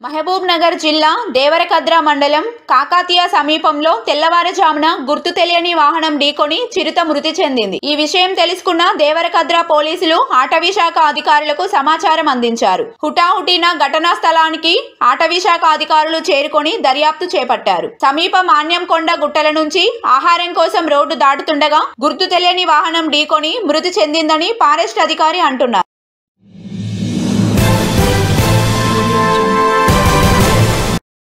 మహబూబ్ నగర్ జిల్లా దేవరకద్ర మండలం కాకాతీయ సమీపంలో తెల్లవారుజామున గుర్తు తెలియని వాహనం ఢీకొని చిరుత మృతి చెందింది. ఈ విషయం తెలుసుకున్న దేవరకద్ర పోలీసులు అటవీ శాఖ అధికారులకు సమాచారం అందించారు. హుటాహుటిన ఘటనా స్థలానికి అటవీ శాఖ అధికారులు చేరుకొని దర్యాప్తు చేపట్టారు. సమీప మాన్యంకొండ గుట్టల నుంచి ఆహారం కోసం రోడ్డు దాటుతుండగా గుర్తు తెలియని వాహనం ఢీకొని మృతి చెందిందని ఫారెస్ట్ అధికారి అంటున్నారు.